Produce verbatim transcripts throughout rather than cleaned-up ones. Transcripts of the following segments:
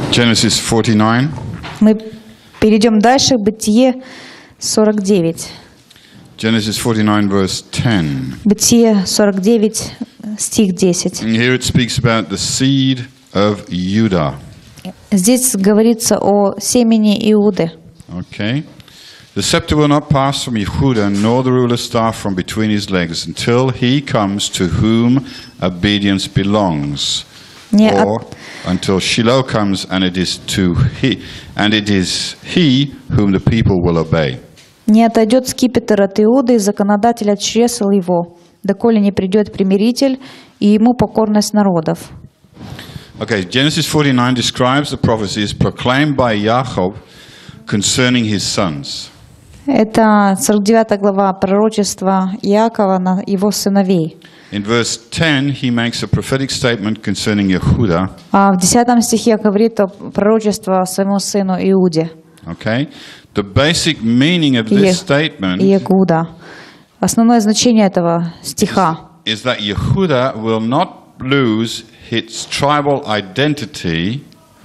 Genesis forty-nine. Мы перейдем дальше, Бытие сорок девять. Genesis forty-nine, verse ten. Бытие сорок девять, стих десять. And here it speaks about the seed of Judah. Здесь говорится о семени Иуды. Okay. The scepter will not pass from Yehuda, nor the ruler's staff from between his legs, until he comes to whom obedience belongs. Не Or от- until Shiloh comes, and it is to he, and it is he whom the people will obey. Не отойдет скипетр от Иуды, и законодатель от чресл его, доколе не придет примиритель, и ему покорность народов. Okay, Genesis forty-nine describes the prophecies proclaimed by Jacob concerning his sons. Это сорок девятая глава пророчества Иакова на его сыновей. In verse ten, he makes a prophetic statement concerning Yehuda. А в десятом стихе говорит о пророчестве своему сыну Иуде. Okay, the basic meaning of this statement Иегуда. Основное значение этого стиха is that Yehuda will not lose its tribal identity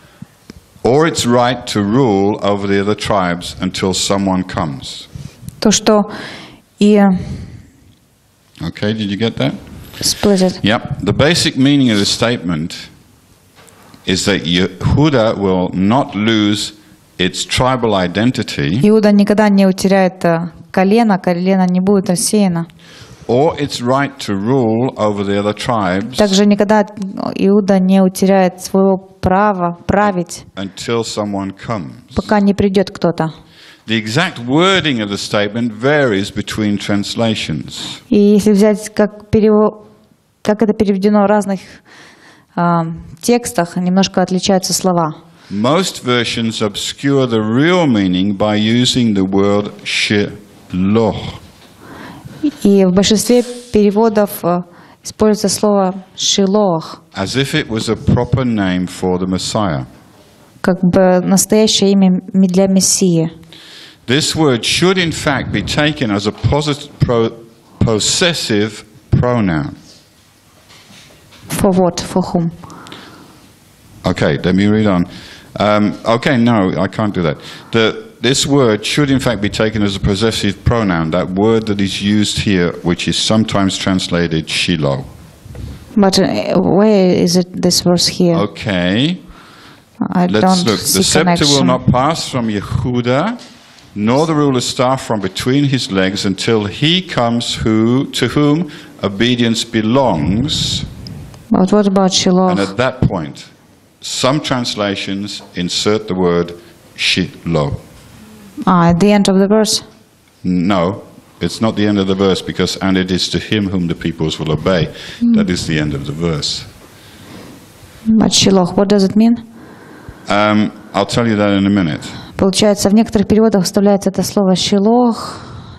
or its right to rule over the other tribes until someone comes. то, что и Okay, did you get that? сплытит. Yep. The basic meaning of the statement is that Yehuda will not lose its tribal identity Иуда никогда не утеряет э, колено, колено не будет рассеяно. or its right to rule over the other tribes Также никогда Иуда не утеряет своего права править, until someone comes. пока не придет кто-то. The exact wording of the statement varies between translations. И если взять, как, перево... как это переведено в разных э, текстах, немножко отличаются слова. Most versions obscure the real meaning by using the word shiloh. И в большинстве переводов э, используется слово «шилох», As if it was a proper name for the Messiah. как бы настоящее имя для Мессии. This word should in fact be taken as a posit- pro- possessive pronoun. For what? For whom? Okay, let me read on. Um, okay, no, I can't do that. The, this word should in fact be taken as a possessive pronoun, that word that is used here, which is sometimes translated Shiloh. But uh, where is it? This verse here? Okay, I let's don't look. see The scepter will connection. not pass from Yehuda, nor the ruler's staff from between his legs, until he comes who to whom obedience belongs. But what about And Shiloh? at that point, some translations insert the word Shiloh. Ah, at the end of the verse. No, it's not the end of the verse, because and it is to him whom the peoples will obey. That is the end of the verse. But Shiloh, what does it mean? Um, I'll tell you that in a minute. Получается, в некоторых переводах вставляется это слово «шилох».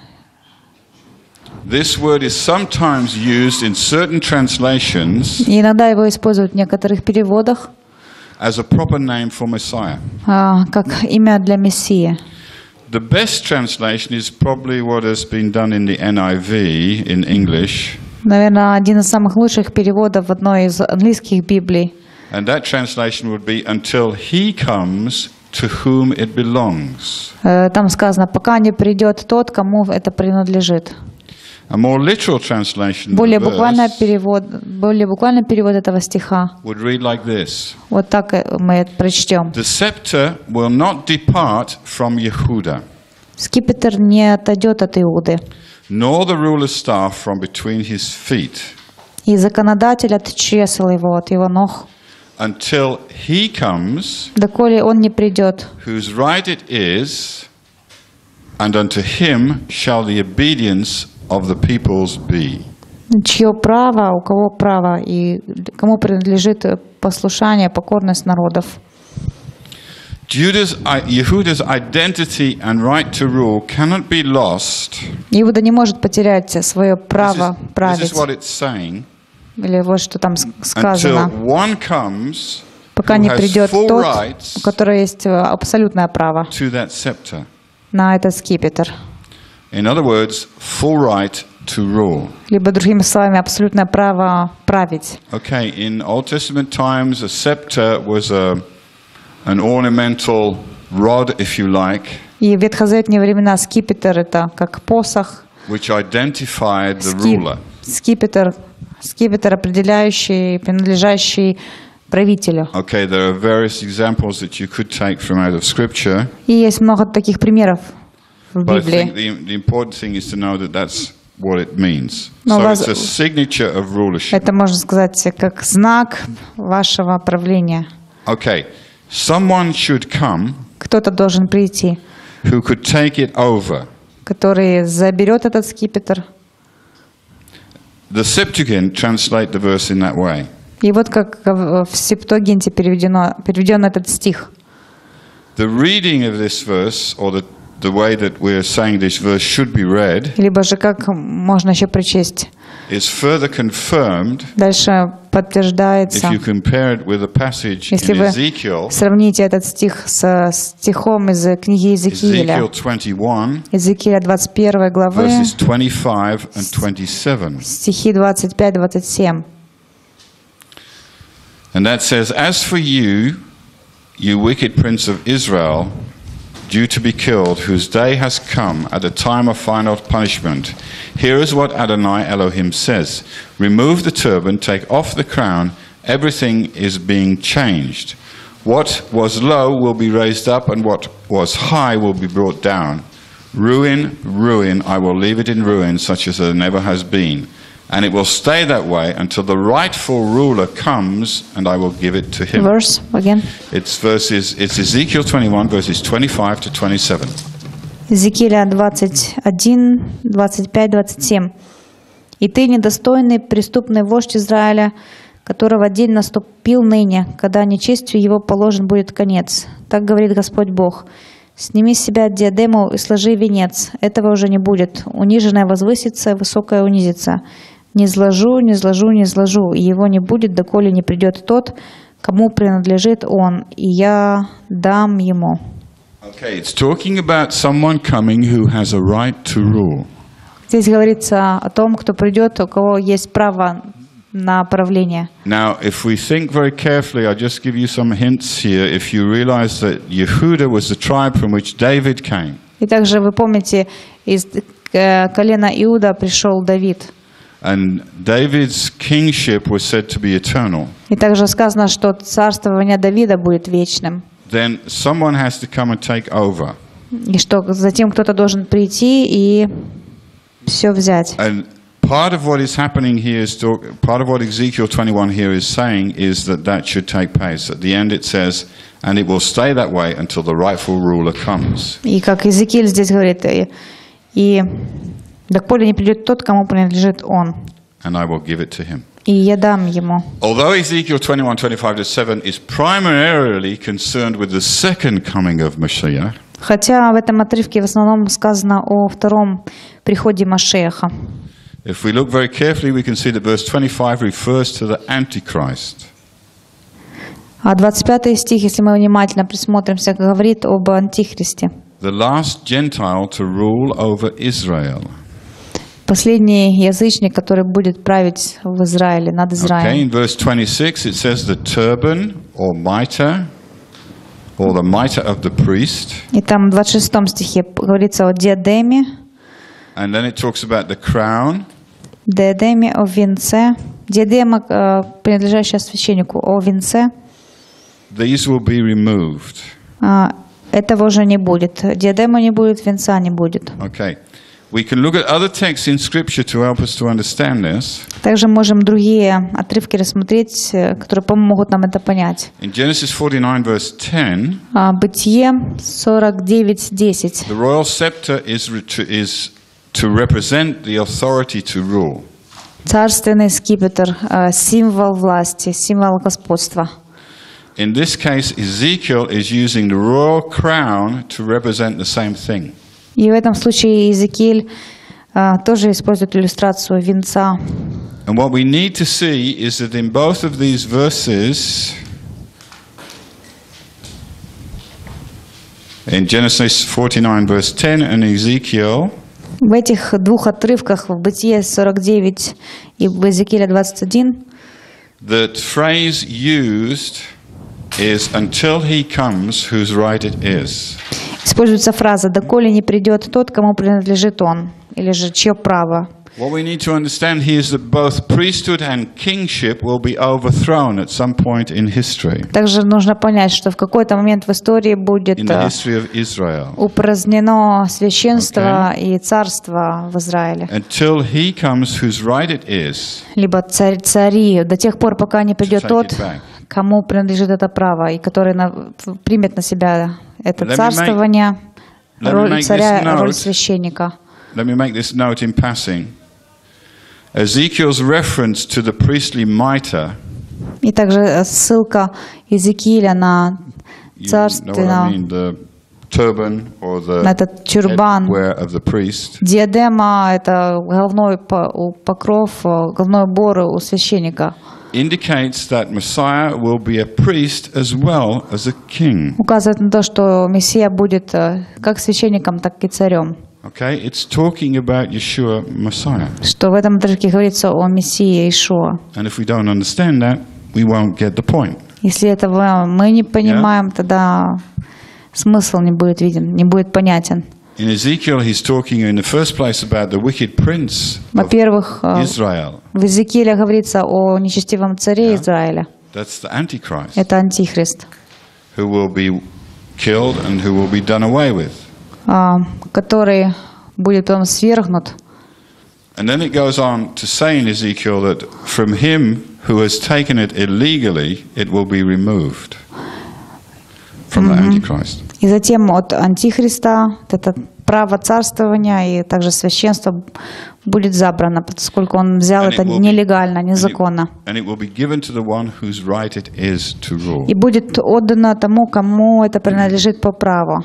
This word is sometimes used in certain translations И иногда его используют в некоторых переводах as a proper name for Messiah. а, как имя для Мессии. The best translation is probably what has been done in the N I V in English, Наверное, один из самых лучших переводов в одной из английских Библий. and that translation would be until he comes to whom it belongs. Э, Там сказано, пока не придет тот, кому это принадлежит. A more literal translation of Более the буквальный verse перевод, более буквальный перевод этого стиха. would read like this. Вот так э, мы это прочтем. The scepter will not depart from Yehuda, Скипетр не отойдет от Иуды, nor the ruler's staff from between his feet, и законодатель от чресл его, от его ног, until he comes, доколе он не придет, whose right it is, and unto him shall the obedience of the peoples be. чье право, у кого право, и кому принадлежит послушание, покорность народов. Judah's, Yehuda's identity and right to rule cannot be lost. Иуда не может потерять свое This is, право this править. is what it's saying. Или вот что там с- Until сказано. one comes Пока who не has придет full тот, rights у которого есть э, абсолютное право to that scepter. на этот скипетр. In other words, full right to rule. Либо, другими словами, абсолютное право править. Okay, in Old Testament times, a scepter was a an ornamental rod, if you like, И в ветхозаветные времена скипетр — это как посох, which identified the Ски- ruler. скипетр, скипетр, определяющий, принадлежащий правителю. Okay, there are various examples that you could take from out of Scripture, И есть много таких примеров в but I think Библии. the, the important thing is to know that that's what it means. No, So вас- it's a signature of rulership. Это, можно сказать, как знак вашего правления. Okay, someone should come Кто-то должен прийти, who could take it over. который заберет этот скипетр. The Septuagint translate the verse in that way. И вот как в Септуагинте переведено, переведен этот стих. The reading of this verse, or the, the way that we're saying this verse should be read, Либо же как можно еще прочесть. is further confirmed Дальше подтверждается, if you compare it with a passage если in вы Ezekiel, сравните этот стих со стихом из книги Иезекииля, Ezekiel twenty-one, Иезекииля двадцать первой главы, verses twenty-five and twenty-seven. стихи двадцать пять двадцать семь. And that says, "As for you, you wicked prince of Israel, due to be killed, whose day has come at a time of final punishment, here is what Adonai Elohim says. Remove the turban, take off the crown, everything is being changed. What was low will be raised up, and what was high will be brought down. Ruin, ruin, I will leave it in ruin, such as there never has been. And it will stay that way until the rightful ruler comes, and I will give it to him." Verse again. It's verses. It's Ezekiel twenty-one, verses twenty-five to twenty-seven. Иезекииля двадцать один, двадцать пять, двадцать семь. «И ты, недостойный, преступный вождь Израиля, которого день наступил ныне, когда нечестию его положен будет конец. Так говорит Господь Бог. Сними с себя диадему и сложи венец. Этого уже не будет. Униженное возвысится, высокое унизится. Не зложу, не зложу, не зложу, и его не будет, доколе не придет тот, кому принадлежит он, и я дам ему». Okay, it's talking about someone coming who has a right to rule. Здесь говорится о том, кто придет, у кого есть право на правление. Now, if we think very carefully, I'll just give you some hints here. If you realize that Yehuda was the tribe from which David came, И также вы помните, из э, колена Иуда пришел Давид. and David's kingship was said to be eternal, И также сказано, что царствование Давида будет вечным. then someone has to come and take over. И что затем кто-то должен прийти и все взять. And part of what is happening here is to, part of what Ezekiel twenty-one here is saying is that that should take place. At the end it says, "And it will stay that way until the rightful ruler comes." И как Иезекииль здесь говорит, и, и доколе не придет тот, кому принадлежит он, And I will give it to him. и я дам ему. Although Ezekiel twenty-one, twenty-five to seven is primarily concerned with the second coming of Mashiach, Хотя в этом отрывке в основном сказано о втором приходе Машеха. if we look very carefully, we can see that verse twenty-five refers to the Antichrist. А двадцать пятый стих, если мы внимательно присмотримся, говорит об Антихристе. The last Gentile to rule over Israel. Последний язычник, который будет править в Израиле, над Okay, Израилем. in verse twenty-six it says the turban or mitre, or the mitre of the priest, И там в двадцать шестом стихе говорится о диадеме, and then it talks about the crown, диадеме, о венце. Диадема, э, принадлежащая священнику, о венце. these will be removed. А, этого уже не будет. Диадема не будет, венца не будет. Okay. We can look at other texts in Scripture to help us to understand this. Также можем другие отрывки рассмотреть, э, которые помогут нам это понять. In Genesis forty-nine, verse ten, А, Бытие сорок девять десять. the royal scepter is, re- to, is to represent the authority to rule. Царственный скипетр, э, символ власти, символ господства. In this case, Ezekiel is using the royal crown to represent the same thing. И в этом случае Иезекииль э, тоже использует иллюстрацию венца. And what we need to see is that in both of these verses, in Genesis forty-nine, verse ten, and Ezekiel, В этих двух отрывках, в Бытие сорок девять и в Иезекииле двадцать один, that phrase used is until he comes whose right it is. Используется фраза «доколе не придет тот, кому принадлежит он», или же «чье право». What we need to understand here is that both priesthood and kingship will be overthrown at some point in history. Также нужно понять, что в какой-то момент в истории будет In the history of Israel. упразднено священство и царство в Израиле. Until he comes whose right it is. Либо царь, цари, до тех пор, пока не придет тот, кому принадлежит это право, и который на, примет на себя это царствование, роль царя, роль священника. Let me make this note in passing. Ezekiel's reference to the priestly mitre. И также ссылка Иезекииля на царственного, I mean, the turban or the на этот тюрбан. headwear of the priest. Диадема — это головной покров, головной убор у священника. Indicates that Messiah will be a priest as well as a king. Указывает на то, что Мессия будет как священником, так и царем. Okay, it's talking about Yeshua, Messiah. Что в этом отрывке говорится о Мессии Иешуа. And if we don't understand that, we won't get the point. Если этого мы не понимаем, тогда смысл не будет виден, не будет понятен. In Ezekiel, he's talking in the first place about the wicked prince of Во-первых, Israel. в Иезекииле говорится о нечестивом царе Израиля. That's the Antichrist, Это антихрист, who will be killed and who will be done away with. который будет потом свергнут. And then it goes on to say in Ezekiel that from him who has taken it illegally, it will be removed from the Antichrist. И затем от антихриста это право царствования и также священство будет забрано, поскольку он взял это нелегально, незаконно. And it will be given to the one whose right it is to rule. И будет отдано тому, кому это принадлежит по праву.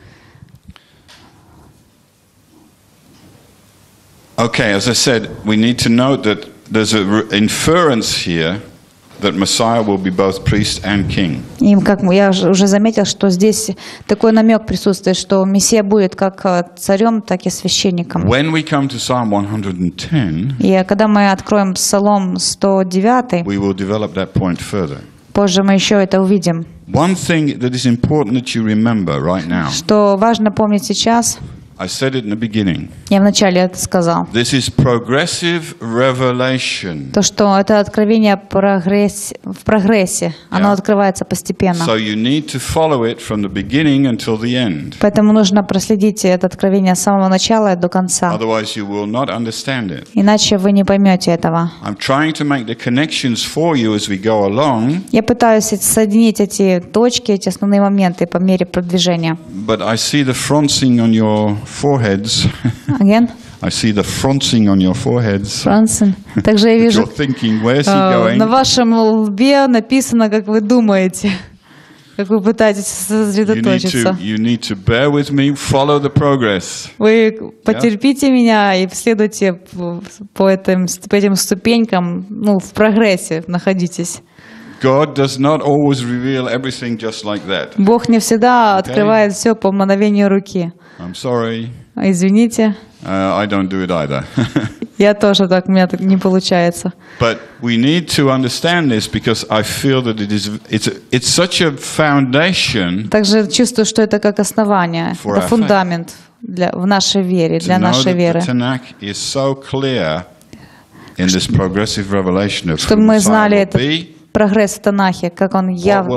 Okay, as I said, we need to note that there's an inference here that Messiah will be both priest and king. И как я уже заметил, что здесь такой намек присутствует, что Мессия будет как царем, так и священником. When we come to Psalm one hundred ten, и когда мы откроем Псалом сто девять, we will develop that point further. Позже мы еще это увидим. One thing that is important that you remember right now. Что важно помнить сейчас. I said it in the beginning. Я вначале это сказал. This is progressive revelation. То, что это откровение прогресс, в прогрессе, yeah. Оно открывается постепенно. So you need to follow it from the beginning until the end. Поэтому нужно проследить это откровение с самого начала до конца. Otherwise you will not understand it. Иначе вы не поймете этого. I'm trying to make the connections for you as we go along. Я пытаюсь соединить эти точки, эти основные моменты по мере продвижения. But I see the froncing on your foreheads. Again? I see the froncing on your foreheads. Франсен. Также я вижу, you're thinking, where's he going? На вашем лбе написано, как вы думаете, как вы пытаетесь сосредоточиться. You need to bear with me, follow the progress. Вы потерпите yeah. меня и следуйте по этим, по этим ступенькам, ну, в прогрессе находитесь. God does not always reveal everything just like that. Бог не всегда okay. открывает все по мановению руки. I'm sorry. Извините. Uh, I don't do it either. Я тоже так, у меня так не получается. But we need to understand this because I feel that it is it's it's such a foundation. Также чувствую, что это как основание, это фундамент для в нашей вере, для нашей веры. Tanakh is so clear in this progressive revelation of чтобы мы знали этот прогресс в Танахе, как он яв...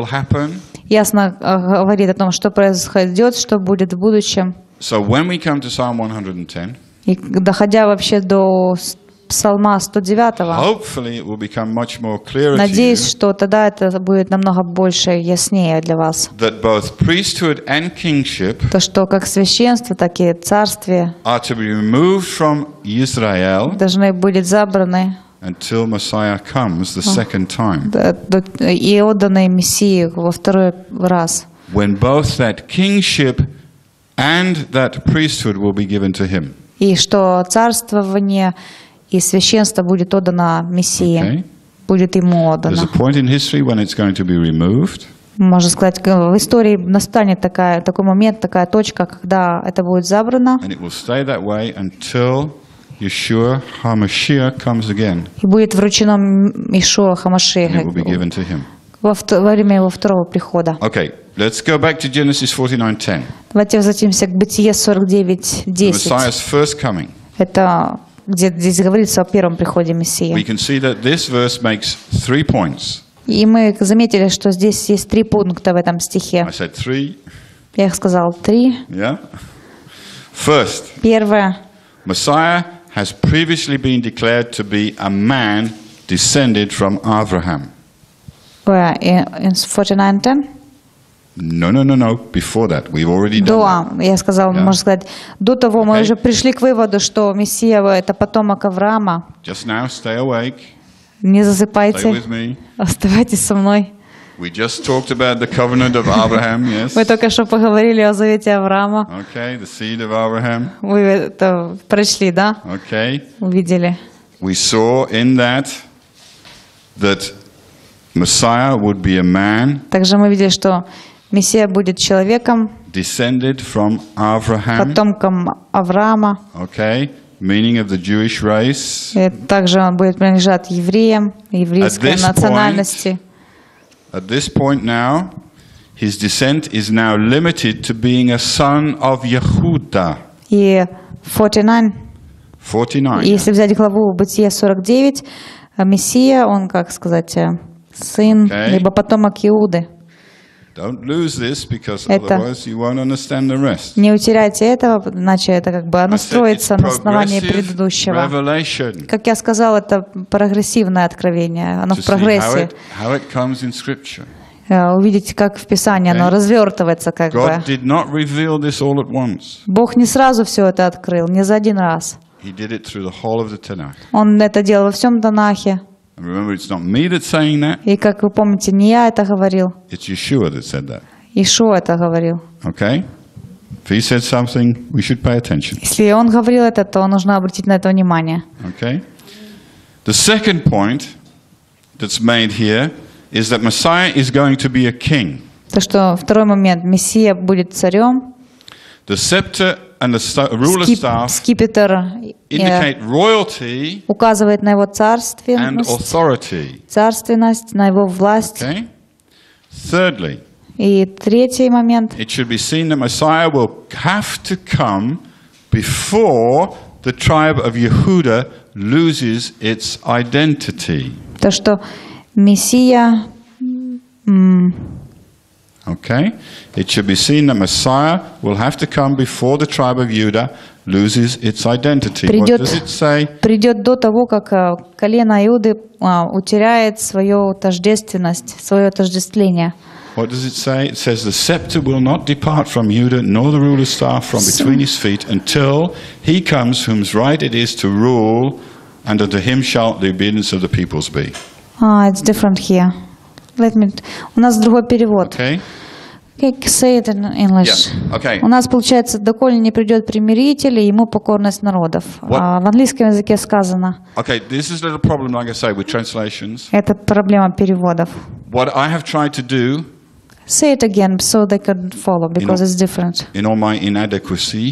ясно говорит о том, что произойдет, что будет в будущем. So when we come to Psalm one hundred ten, и доходя вообще до Псалма сто девять, hopefully it will become much more clear надеюсь, to you, что тогда это будет намного больше яснее для вас. That both priesthood and kingship то, что как священство, так и царствие are to be removed from Israel должны быть забраны until Messiah comes the second time. И отданы Мессии во второй раз. When both that kingship and that priesthood will be given to him. И что царствование и священство будет отдано Мессии, okay. будет ему отдано. There's a point in history when it's going to be removed. Можно сказать, в истории настанет такая, такой момент, такая точка, когда это будет забрано. And it will stay that way until Yeshua HaMashiach comes again. И будет вручено Иешуа Хамашиах, во, вто- во время его второго прихода. Okay, let's go back to Genesis forty-nine ten. Давайте возвратимся к Бытие сорок девять The десять. Messiah's first coming. Это где здесь говорится о первом приходе We Мессии. can see that this verse makes three points. И мы заметили, что здесь есть три пункта в этом стихе. I said three, Я их сказал три. yeah? First, Первое. Messiah has previously been declared to be a man descended from Abraham. Where? In forty-nine ten? No, no, no, no. Before that, we've already done До, я сказал, Да. можно сказать, до того мы Okay. уже пришли к выводу, что Мессия – это потомок Авраама. that. Just now, stay awake. Не Stay засыпайте, with me. оставайтесь со мной. We just talked about the covenant of Abraham, yes? Мы только что поговорили о завете Авраама. Okay, the seed of Abraham. Вы это прочли, да? Okay. Увидели. We saw in that that Messiah would be a man Также мы видели, что Мессия будет человеком, descended from Abraham. потомком Авраама. Okay, meaning of the Jewish race. И также он будет принадлежать евреям, еврейской At this национальности. At this point now, his descent is now limited to being a son of Yehuda. И сорок девять, forty-nine. если взять главу Бытие сорок девять, Мессия, он, как сказать, э, сын, Okay. либо потомок Иуды. Don't lose this, because Это- otherwise you won't understand the rest. Не утеряйте этого, иначе это как бы I оно said строится it's на основании progressive предыдущего. revelation. Как я сказал, это прогрессивное откровение, оно To в see how прогрессе. it, how it comes in Scripture. Э, Увидите, как в Писании оно Okay. развертывается как бы. God did not reveal this all at once. Бог не сразу все это открыл, не за один раз. He did it through the whole of the Tanakh. Он это делал во всем Танахе. And remember, it's not me that's saying that, И, как вы помните, не я это говорил, it's Yeshua that said that. Ишуа это говорил. Okay? If he said something, we should pay attention. Если он говорил это, то нужно обратить на это внимание. Okay? The second point that's made here is that Messiah is going to be a king. То, что второй момент. Мессия будет царем. The scepter and the sta- ruler Скип- staff скипетр э, indicate royalty указывает на его and царственность, authority. царственность, на его власть. Okay? Thirdly, И третий момент. it should be seen that Messiah will have to come before the tribe of Yehuda loses its identity. То, что Мессия м, Okay? It should be seen that Messiah will have to come before the tribe of Judah loses its identity. What Придет- does it say? придет до того, как э, колено Иуды а, утеряет свою тождественность, свое отождествление. What does it say? It says, the scepter will not depart from Judah, nor the ruler's staff from between his feet, until he comes whose right it is to rule, and unto him shall the obedience of the peoples be. Ah, it's different here. Let me. У нас другой перевод. Okay? Okay, say it in English. Yeah, okay. У нас получается, доколе не придет примиритель, и ему покорность народов. What? А в английском языке сказано. Okay, this is a little problem, like I say, with translations. Это проблема переводов. What I have tried to do, Say it again, so they can follow, because know- it's different. in all my inadequacy,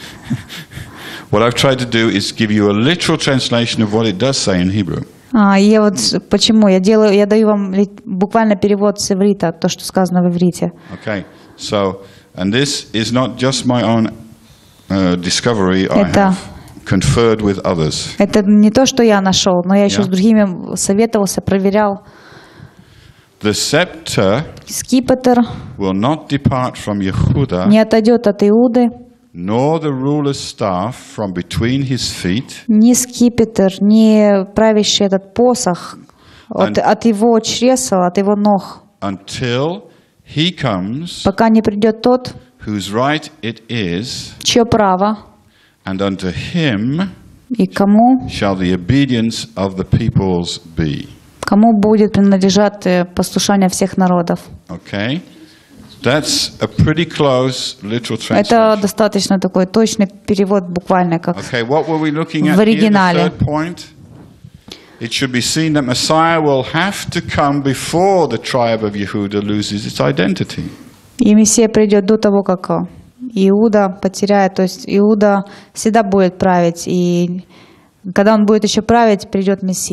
what I've tried to do is give you a literal translation of what it does say in Hebrew. А, и я вот почему я делаю, я даю вам ли- буквально перевод с иврита, то, что сказано в иврите. Okay, so, and this is not just my own uh, discovery, I Это- have conferred with others. Это не то, что я нашел, но я еще Yeah. с другими советовался, проверял. The scepter Скипетр will not depart from Yehuda, не отойдет от Иуды, nor the ruler's staff from between his feet, ни скипетр, ни правящий этот посох от, And- от его чресла, от его ног, until he comes, пока не придет тот, whose right it is, чье право and unto him и кому, shall the obedience of the peoples be. кому будет принадлежать э, послушание всех народов. Okay? That's a pretty close literal Это translation. достаточно такой точный перевод, буквально как Okay, what were we looking at в here, the оригинале. third point? It should be seen that Messiah will have to come before the tribe of Yehuda loses its identity. И Мессия придет до того, как э, Иуда потеряет, то есть Иуда всегда будет править, и когда он будет еще править, придет Мессия.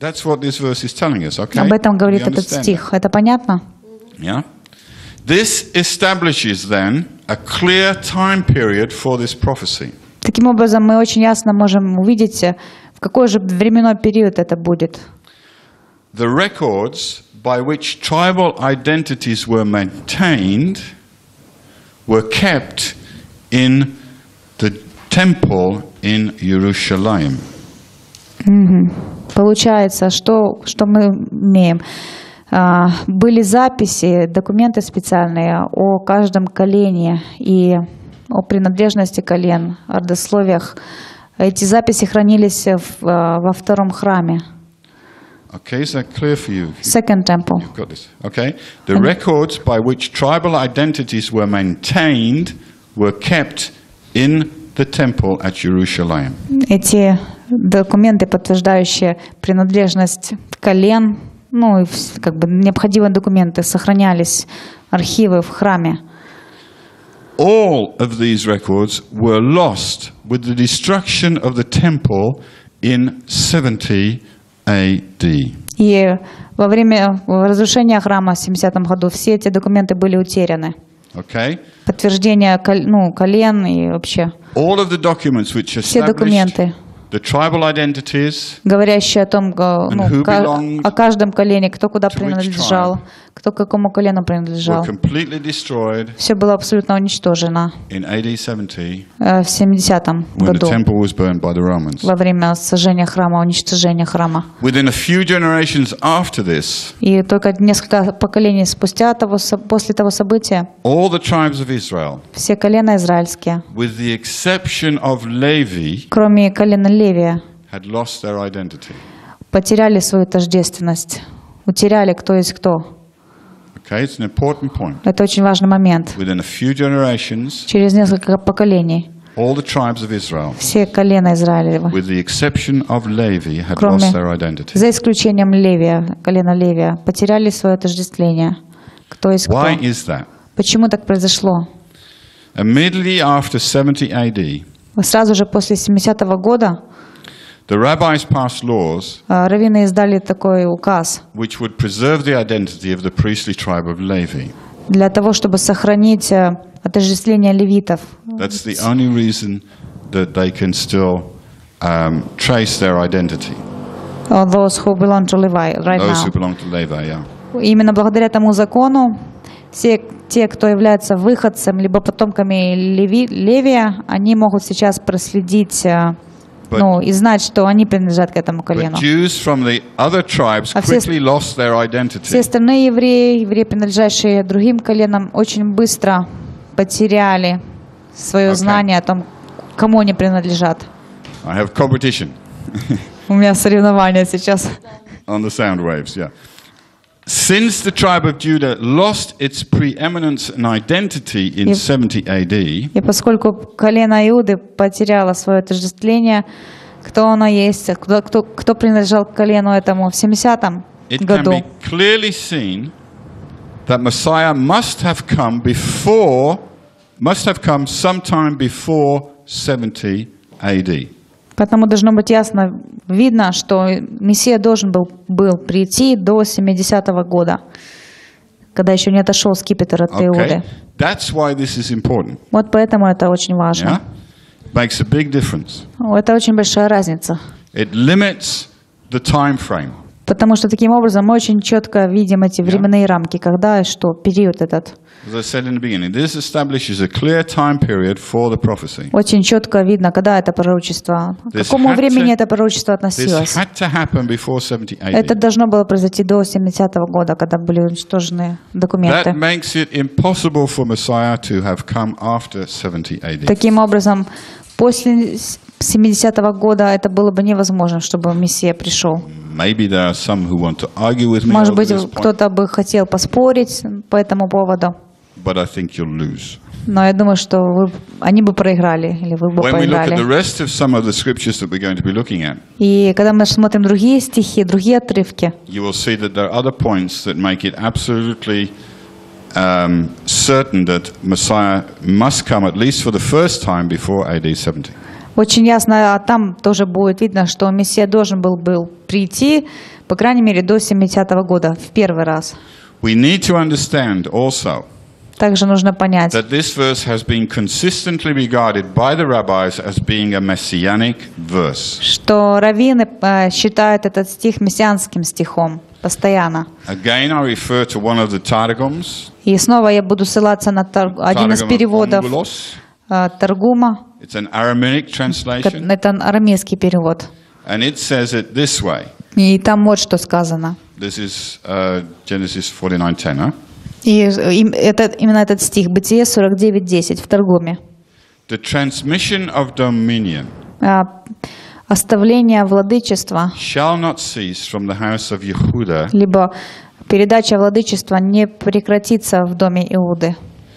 That's what this verse is telling us, okay? Об этом говорит We этот understand стих. Это понятно? that? Yeah? This establishes then a clear time period for this prophecy. Таким образом, мы очень ясно можем увидеть, в какой же временной период это будет. The records by which tribal identities were maintained were kept in the temple in Jerusalem. Мгм. Получается, что, что мы имеем? А, были записи, документы специальные о каждом колене и о принадлежности колен, о родословиях. Эти записи хранились в, во втором храме. Okay, is that clear for you? Second temple. You've got this. Okay. The records by which tribal identities were maintained were kept in the temple at Jerusalem. Эти документы, подтверждающие принадлежность колен, ну и вс- как бы необходимые документы, сохранялись, архивы в храме. All of these records were lost with the destruction of the temple in seventy A D. И во время разрушения храма в семидесятом году все эти документы были утеряны. Okay. Подтверждение кол- ну, колен и вообще All of the documents which все established документы, the tribal identities, говорящие о том, га- ну, who ка- belonged о каждом колене, кто куда to which принадлежал, кто к какому колену were принадлежал. completely destroyed Все было абсолютно уничтожено in A D seventy э, в семидесятом when the году temple was burned by the Romans. во время сожжения храма, уничтожения храма. Within a few generations after this, И только несколько поколений спустя того, со- после того события all the tribes of Israel, все колена израильские, with the exception of Levi, кроме колена Левия, had lost their identity. потеряли свою тождественность, утеряли кто есть кто. Okay, it's an important point. Это очень важный момент. Within a few generations, Через несколько поколений all the tribes of Israel, все колена Израилева, with the exception of Levi, had Кроме- lost their identity. за исключением Левия, колена Левия, потеряли свое отождествление. Кто есть кто. Why is that? Почему так произошло? Immediately after seventy A D, Сразу же после семидесятого года the rabbis passed laws э, раввины издали такой указ which would preserve the identity of the priestly tribe of Levi. для того, чтобы сохранить э, отождествление левитов. That's the only reason that they can still um, trace their identity. Uh, Those who belong to Levi right Those now. who belong to Levi, yeah. Именно благодаря тому закону все те, кто являются выходцем либо потомками Леви, Левия, они могут сейчас проследить, э, But- ну и знать, что они принадлежат к этому колену. But Jews from the other tribes А все- quickly lost their Все identity. остальные евреи, евреи, принадлежащие другим коленам, очень быстро потеряли свое Okay. знание о том, кому они принадлежат. I have competition У меня соревнования сейчас. on the sound waves, yeah. Since the tribe of Judah lost its preeminence and identity in Yep. seventy A D, И поскольку колено Иуды потеряло свое отождествление, кто оно есть, кто, кто, кто принадлежал к колену этому в семидесятом it can году, be clearly seen that Messiah must have come before, must have come sometime before seventy A D. поэтому должно быть ясно видно, что Мессия должен был, был прийти до семидесятого года, когда еще не отошел скипетр от Иуды. Okay, that's why this is important. Вот поэтому это очень Yeah, важно. makes a big difference. Это очень большая разница, It limits the time frame. потому что таким образом мы очень четко видим эти временные рамки, когда и что, период этот. As I said in the beginning, this establishes a clear time period for the prophecy. Очень четко видно, когда это пророчество, к This какому had времени to- это пророчество This относилось. had to happen before seventy A D. Это должно было произойти до семидесятого года, когда были уничтожены That документы. makes it impossible for Messiah to have come after seventy A D. Таким образом, после семидесятого года это было бы невозможно, чтобы Мессия пришел. Maybe there are some who want to argue with me Может over быть, this point, кто-то бы хотел поспорить по этому поводу, but I think you'll lose. но я думаю, что вы, они бы проиграли, или вы бы When we look at the проиграли. rest of some of the scriptures that we're going to be looking at, И когда мы смотрим другие стихи, другие отрывки, you will see that there are other points that make it absolutely um, certain that Messiah must come at least for the first time before A D seventy. Очень ясно, а там тоже будет видно, что Мессия должен был, был прийти, по крайней мере, до семидесятого года, в первый раз. We need to understand also Также нужно понять, that this verse has been consistently regarded by the rabbis as being a messianic verse. что раввины э, считают этот стих мессианским стихом постоянно. Again, I refer to one of the Targums, И снова я буду ссылаться на тар- один из Targum of переводов Onkelos. э, Таргума. It's an Aramaic Ка- translation, Это арамейский перевод. and it says it this way. И там вот что сказано. This is uh, Genesis forty-nine ten, huh? И им- это, именно этот стих, Бытие сорок девять десять в Таргуме. The transmission of dominion А, Оставление владычества, shall not cease from the house of Yehuda либо передача владычества не прекратится в доме Иуды.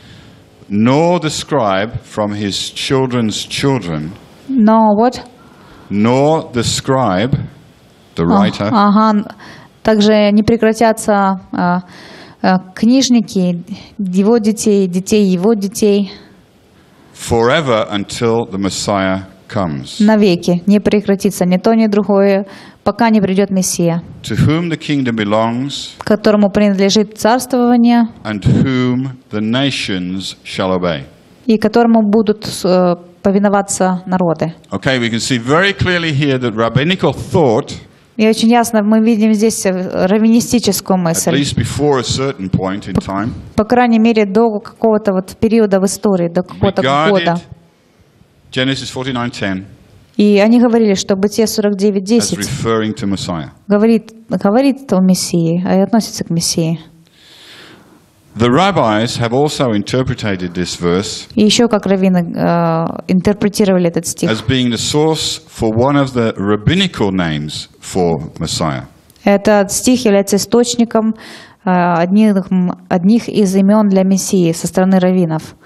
nor the scribe from his children's children, Но вот, nor the scribe, the writer, ага, также не прекратятся а, а, книжники, его детей, детей его детей forever until the Messiah comes, навеки. Не прекратится ни то, ни другое, пока не придет Мессия, to whom the kingdom belongs, которому принадлежит царствование and whom the nations shall obey. и которому будут э, повиноваться народы. Okay, we can see very clearly here that rabbinical thought, И очень ясно мы видим здесь раввинистическую at мысль. least before a certain point in time, По крайней мере, до какого-то вот периода в истории, до какого-то года. regarded Genesis forty-nine ten И они говорили, что Бытие сорок девять as десять referring to Messiah. говорит, говорит о Мессии, а и относится к Мессии. The rabbis have also interpreted this verse И еще как раввины э, интерпретировали этот стих. as being the source for one of the rabbinical names for Messiah. Этот стих является источником э, одних, одних из имен для Мессии со стороны раввинов.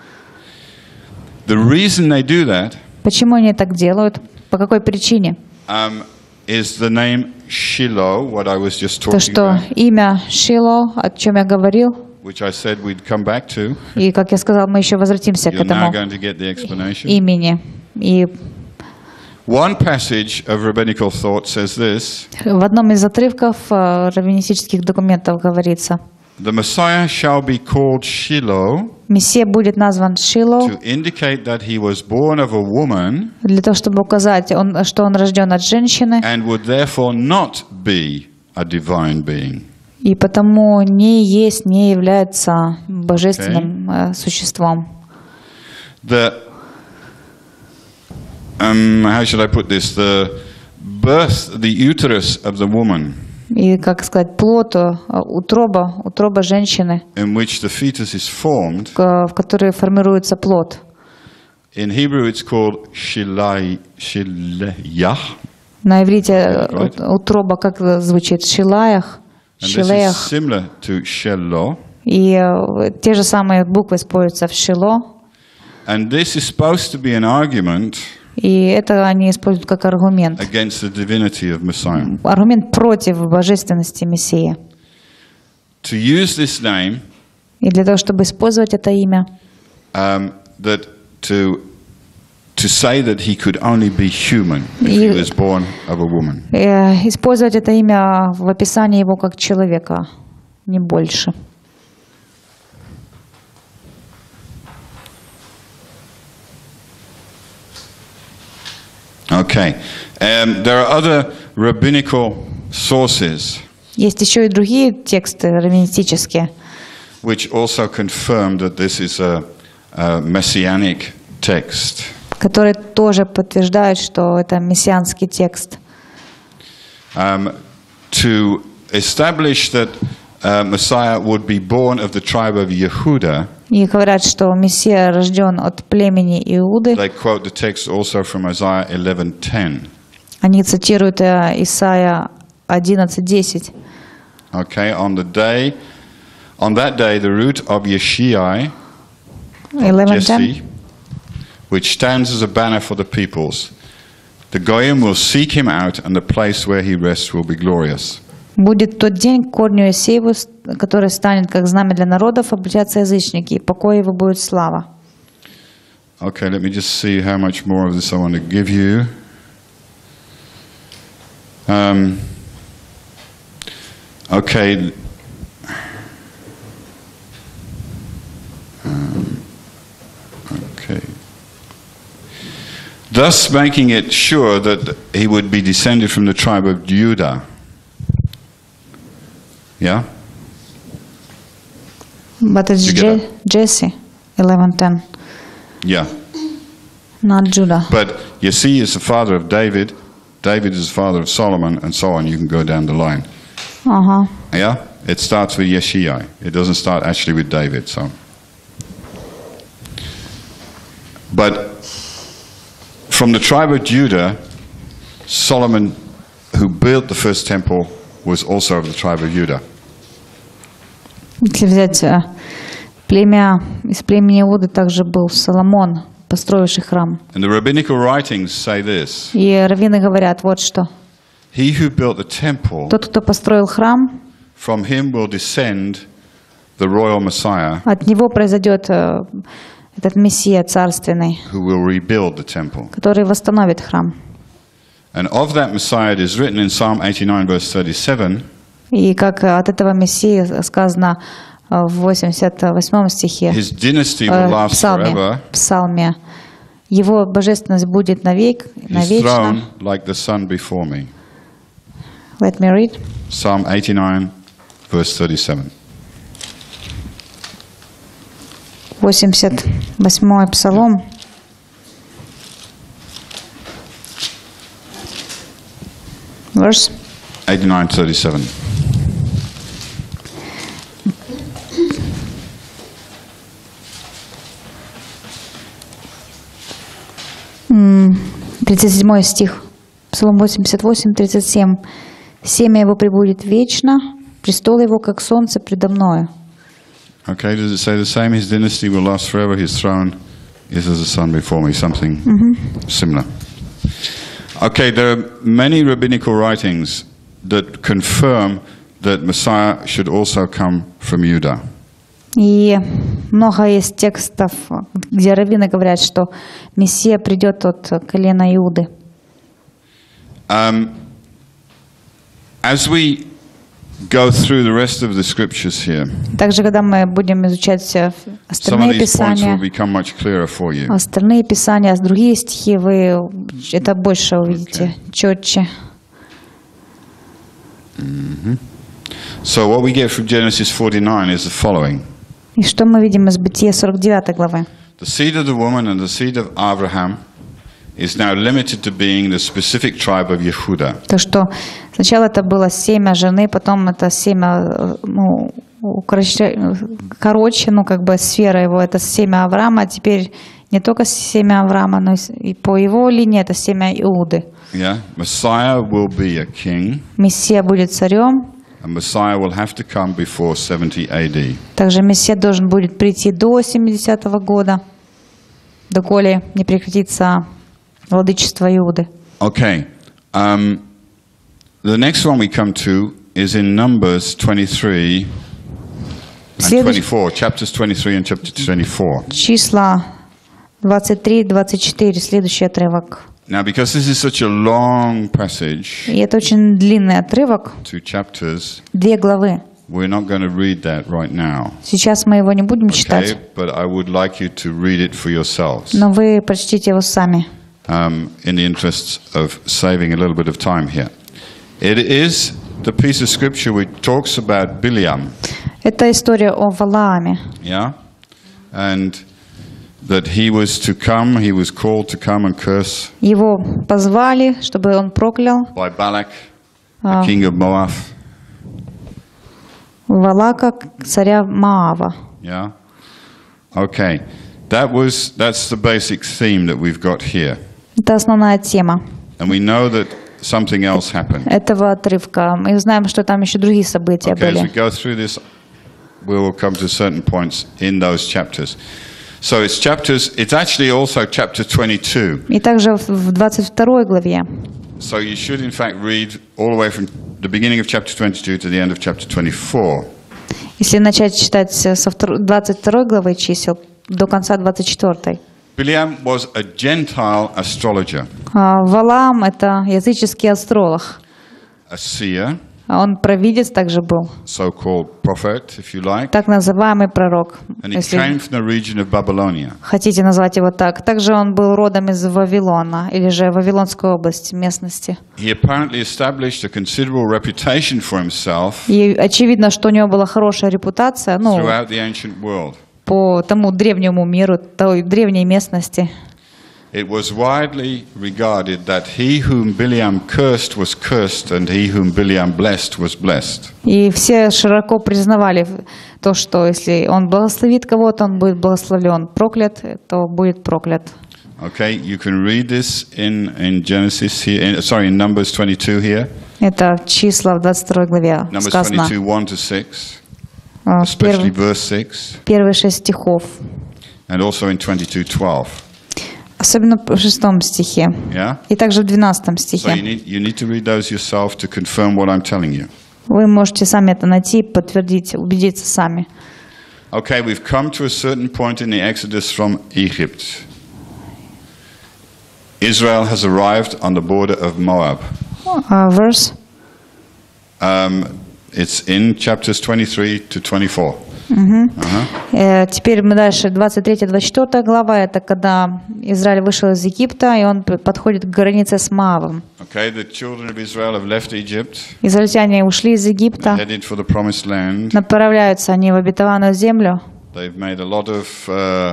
The reason they do that Почему они так делают? По какой причине? um, is the name Shiloh, what I was just То, talking что about, имя Шило, о чем я говорил, which I said we'd come back to. и, как я сказал, мы еще возвратимся к You're now этому going to get the explanation. имени. И One passage of rabbinical thought says this: в одном из отрывков э, раввинистических документов говорится, the Messiah shall be called Shiloh Мессия будет назван Шило to indicate that he was born of a woman для того, чтобы указать, он, что он рожден от женщины, and would therefore not be a divine being. и потому не есть, не является божественным э, существом. The um, how should I put this? The birth, the uterus of the woman, И, как сказать, плод, э, утроба, утроба женщины, in which the fetus is formed. к- в которой формируется плод. In Hebrew, it's called shilai, shilayah, На иврите э, Right. ут- утроба как звучит? Шилаях, and this is Шилеях. similar to shelo. И э, те же самые буквы используются в Шило. And this is supposed to be an argument И это они используют как аргумент. against the divinity of Messiah. Аргумент против божественности Мессии. To use this name, И для того, чтобы использовать это имя, um, that to to say that he could only be human if he И- was born of a woman. э, использовать это имя в описании его как человека, не больше. Okay. Um, there are other rabbinical sources Есть еще и другие тексты раввинистические, which also confirm that this is a, a messianic text. которые тоже подтверждают, что это мессианский текст. Um, to establish that uh, Messiah would be born of the tribe of Yehuda, И говорят, что Мессия рожден от племени Иуды. they quote the text also from Isaiah eleven ten. Они цитируют э, Исайя одиннадцать десять. Okay, on the day, on that day, the root of Yeshai, eleven ten. Jesse, which stands as a banner for the peoples, the Goyim will seek him out, and the place where he rests will be glorious. Будет тот день к корню Иосееву, который станет как знамя для народов, обратятся язычники, и покой его будет слава. Okay, let me just see how much more of this I want to give you. Um, okay. Um, okay. Thus making it sure that he would be descended from the tribe of Judah. Yeah? But it's Je- Jesse, eleven ten. Yeah. Not Judah. But Yesai is the father of David, David is the father of Solomon, and so on. You can go down the line. Uh-huh. Yeah? It starts with Yeshai. It doesn't start actually with David. So, but from the tribe of Judah, Solomon, who built the first temple, was also of the tribe of Judah. Если взять э, племя, из племени Иуды также был Соломон, построивший храм. And the rabbinical writings say this. И раввины говорят вот что. He who built the temple, Тот, кто построил храм, from him will descend the royal Messiah, от него произойдет э, этот Мессия царственный, who will rebuild the temple. который восстановит храм. And of that Messiah it is written in Psalm eighty-nine verse thirty-seven, И как от этого Мессии сказано в восемьдесят восьмом стихе, his dynasty э, will в last псалме, forever, в псалме, его божественность будет навек, his навечно. throne like the sun before me. Let me read. Psalm eighty-nine verse thirty-seven. восемьдесят восьмой псалом. Verse eighty-nine thirty-seven. тридцать седьмой стих. Псалом восемьдесят восемь, тридцать семь. «Семя его пребудет вечно, престол его, как солнце предо мною». Okay, does it say the same? His dynasty will last forever, his throne is as the sun before me, something mm-hmm. similar. Okay, there are many rabbinical writings that confirm that Messiah should also come from Judah. И много есть текстов, где раввины говорят, что Мессия придет от колена Иуды. Um, as we go through the rest of the scriptures here, Также, когда мы будем изучать some of остальные these points will писания, become much clearer for you. остальные писания, другие стихи, вы это больше увидите, Okay. четче. Mm-hmm. So what we get from Genesis forty-nine is the following. И что мы видим из Бытия сорок девятой главы? The seed of the woman and the seed of Abraham is now limited to being the specific tribe of Yehuda. То, что сначала это было семя жены, потом это семя, ну, укороче- короче, ну, как бы сфера его, это семя Авраама, а теперь не только семя Авраама, но и по его линии это семя Иуды. Yeah, Messiah will be a king, Мессия будет царем, and Messiah will have to come before seventy A D. также Мессия должен будет прийти до семидесятого года, доколе не прекратится владычество Иуды. Okay, um, the next one we come to is in Numbers twenty-three and Следующий- twenty-four, chapters twenty-three and chapter twenty-four. Числа двадцать три двадцать четыре, следующий отрывок. Now, because this is such a long passage, И это очень длинный отрывок, two chapters, две главы. we're not going to read that right now. Сейчас мы его не будем Okay, читать, but I would like you to read it for yourselves, но вы прочтите его сами. um, in the interests of saving a little bit of time here. It is the piece of scripture which talks about Bileam, Это история о Валааме. yeah, and that he was to come, he was called to come and curse Его позвали, чтобы он проклял by Balak, А. the king of Moab, Валака, царя Маава. yeah. Okay, that was that's the basic theme that we've got here, Это основная тема and we know that something else happened. этого отрывка. Мы знаем, что там еще другие события Okay, as we были. go through this, we will come to certain points in those chapters. So it's chapters, it's actually also chapter twenty-two. И также в двадцать второй главе. So you should in fact read all the way from the beginning of chapter twenty-two to the end of chapter twenty-four. Если начать читать со втор- двадцать второй главы чисел до конца двадцать четвёртой. Bileam was a Gentile astrologer, А Валаам — это языческий астролог. a seer, Он провидец также был, so-called prophet, if you like, так называемый пророк, and he если came from the region of Babylonia. хотите назвать его так. Также он был родом из Вавилона, или же Вавилонской области, местности. He apparently established a considerable reputation for himself И очевидно, что у него была хорошая репутация, ну, throughout the ancient world. по тому древнему миру, той древней местности. It was widely regarded that he whom Bileam cursed was cursed, and he whom Bileam blessed was blessed. И все широко признавали то, что если он благословит кого-то, он будет благословлен. Проклят, то будет проклят. Okay, you can read this in, in Genesis here, in, sorry, in Numbers twenty-two here. Это числа в двадцать второй главе Numbers сказано. twenty-two, one to six, А, especially Первые, verse six, первые шесть стихов. and also in twenty-two twelve. Особенно в шестом стихе. Yeah? И также в двенадцатом So you стихе. need, you need to read those yourself to confirm what I'm telling you. Вы можете сами это найти, подтвердить, убедиться сами. Okay, we've come to a certain point in the Exodus from Egypt. Israel has arrived on the border of Moab. А, verse. Um, it's in chapters twenty-three to twenty-four. Uh-huh. Э, Теперь мы дальше. двадцать третья двадцать четвёртая глава. Это когда Израиль вышел из Египта, и он п- подходит к границе с Моавом. Okay, the children of Israel have left Egypt, Израильтяне ушли из Египта, headed for the promised land. направляются они в обетованную землю. They've made a lot of uh,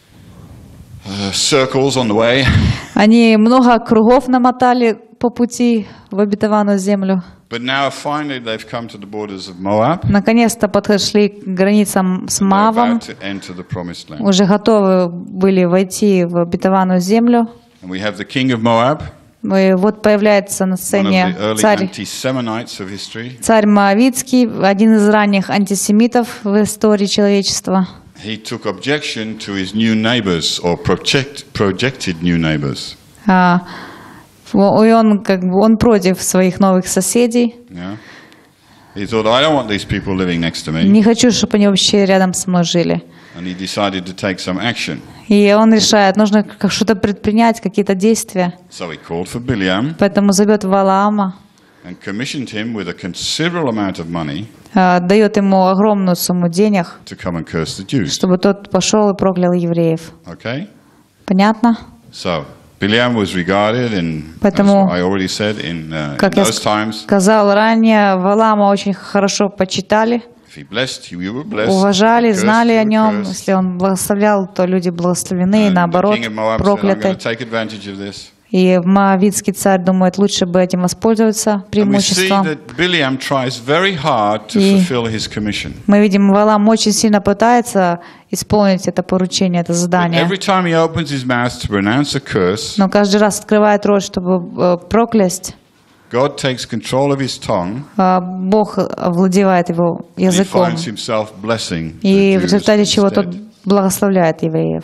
uh, circles on the way. Они много кругов намотали по пути в обетованную землю. But now finally they've come to the borders of Moab. Наконец-то подошли к границам с They're Моавом. about to enter the promised land. Уже готовы были войти в обетованную землю. And we have the king of Moab, И вот появляется на one of сцене the early царь, anti-Seminites of history. царь Моавитский, один из ранних антисемитов в истории человечества. He took objection to his new neighbors, or project, projected new neighbors. А, и он как бы он против своих новых соседей. Yeah? He thought, I don't want these people living next to me. Не хочу, чтобы они вообще рядом со мной жили. And he decided to take some action. И он решает, нужно как- что-то предпринять, какие-то действия. So he called for Bileam Поэтому зовет Валаама, and commissioned him with a considerable amount of money а, дает ему огромную сумму денег, to come and curse the Jews. чтобы тот пошел и проклял евреев. Okay? Понятно? So Bileam was regarded in, as Поэтому, I already said, in, uh, in Как я those times, сказал ранее, Валаама очень хорошо почитали, if he blessed, you were blessed. уважали, If he cursed, знали you о were нем. cursed. Если он благословлял, то люди благословлены, и And the наоборот, king of Moab said, I'm прокляты. going to take advantage of this. И Моавитский царь думает, лучше бы этим воспользоваться And we see преимуществом. that Bileam tries very hard to И- fulfill his commission. Мы видим, Валаам очень сильно пытается исполнить это поручение, это But задание. every time he opens his mouth to pronounce a curse, Но каждый раз открывает рот, чтобы э, проклясть, God takes control of his tongue, а Бог овладевает его and he языком. finds himself blessing И the в Jews результате чего тот instead. благословляет евреев.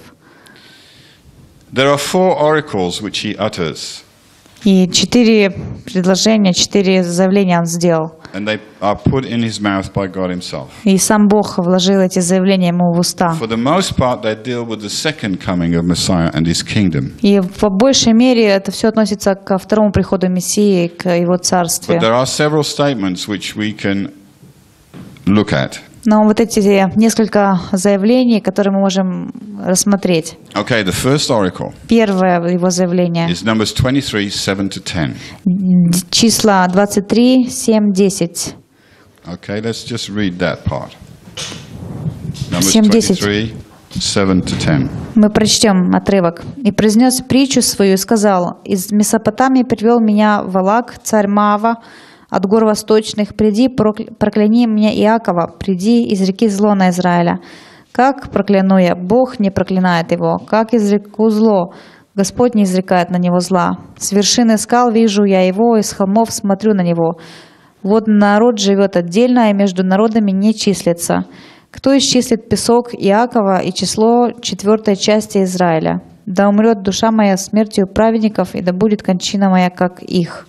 There are four oracles which he utters, И четыре предложения, четыре заявления он сделал. and they are put in his mouth by God himself. И сам Бог вложил эти заявления ему в уста. For the most part, they deal with the second coming of Messiah and his kingdom. И по большей мере это все относится ко второму приходу Мессии, к его царству. But there are several statements which we can look at. Но вот эти несколько заявлений, которые мы можем рассмотреть. Okay, the first oracle Первое его заявление. is Numbers twenty-three, seven to ten. Числа двадцать три, семь, десять. Okay, let's just read that part. Numbers семь, десять. twenty-three, seven to ten. Мы прочтем отрывок. «И произнес притчу свою и сказал, из Месопотамии привел меня Валак, царь Маава, от гор восточных, приди, прокля- прокляни меня Иакова, приди, изреки зло на Израиля. Как прокляну я, Бог не проклинает его, как изреку зло, Господь не изрекает на него зла. С вершины скал вижу я его, и с холмов смотрю на него. Вот народ живет отдельно, и между народами не числится. Кто исчислит песок Иакова и число четвертой части Израиля? Да умрет душа моя смертью праведников, и да будет кончина моя, как их».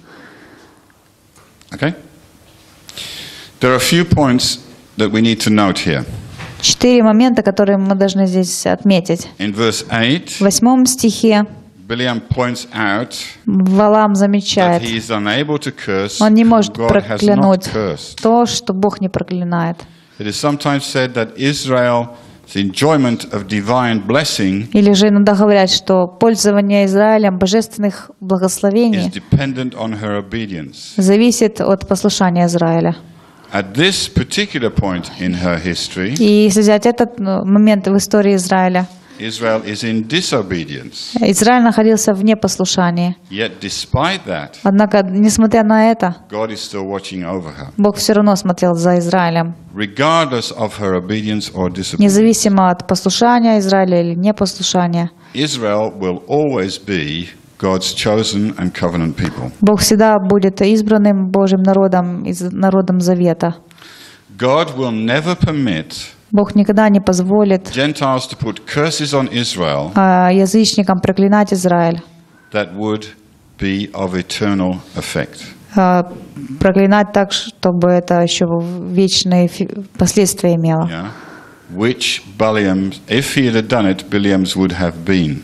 Okay? There are a few points that we need to note here. Четыре момента, которые мы должны здесь отметить. In verse eight, В восьмом стихе Bileam points out Валаам that замечает, he is unable to curse он не whom может God has not проклянуть cursed. то, что Бог не проклинает. It is sometimes said that Israel's enjoyment of divine blessing Или же иногда говорят, что пользование Израилем божественных is благословений dependent on her obedience. зависит от послушания Израиля. At this particular point in her history, И если взять этот ну, момент в истории Израиля, Israel is in disobedience. Израиль находился в непослушании. Yet despite that, Однако, несмотря на это, God is still watching over her. Бог все равно смотрел за Израилем. Regardless of her obedience or disobedience, Независимо от послушания Израиля или непослушания, Israel will always be God's chosen and covenant people. Бог всегда будет избранным Божьим народом, из- народом Завета. God will never permit Бог никогда не позволит Gentiles to put curses on Israel а, язычникам проклинать Израиль, that would be of eternal effect. а, проклинать так, чтобы это еще вечные фи- последствия имело. Yeah? Which Balaam, if he had done it, Bileam's would have been.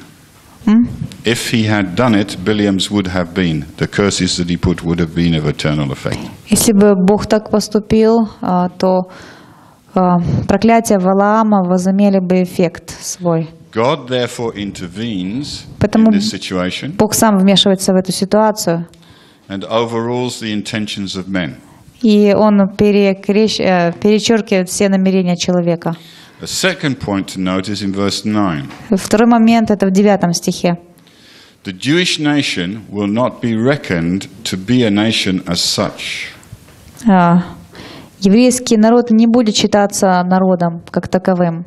If he had done it, Bileam's would have been. The curses that he put would have been of eternal effect. Если бы Бог так поступил, а, то а, проклятия Валаама возымели бы эффект свой. God therefore intervenes Поэтому in this situation Бог сам вмешивается в эту ситуацию, and overrules the intentions of men. и Он перекрещ- э, перечеркивает все намерения человека. A second point to note is in verse nine. Второй момент — это в девятом стихе. The Jewish nation will not be reckoned to be a nation as such. А, Еврейский народ не будет считаться народом как таковым.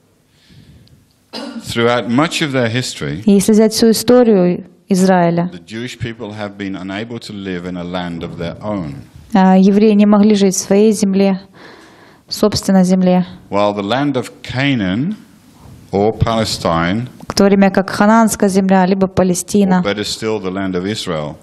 Throughout much of their history, И если взять всю историю Израиля, the Jewish people have been unable to live in a land of their own, а, евреи не могли жить в своей земле, собственной земле, while the land of Canaan or Palestine, в то время как Ханаанская земля, либо or Палестина, better still, the land of Israel,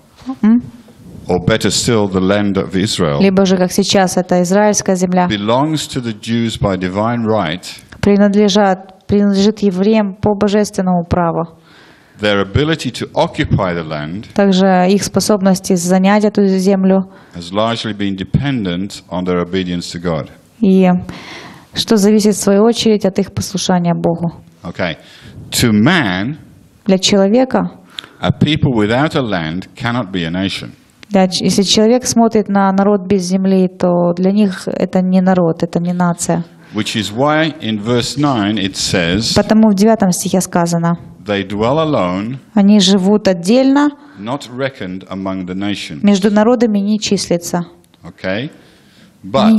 or better still, the land of Israel, либо же, как сейчас, это израильская земля, belongs to the Jews by divine right. принадлежат, принадлежит евреям по божественному праву. Their ability to occupy the land Также их способности занять эту землю, has largely been dependent on their obedience to God. и что зависит в свою очередь от их послушания Богу. Okay. To man, Для человека, a people without a land cannot be a nation. для ч- если человек смотрит на народ без земли, то для них это не народ, это не нация. Which is why in verse nine it says, Потому в девятом стихе сказано: they dwell alone, они живут отдельно, not reckoned among the nations. между народами не числятся. Okay? But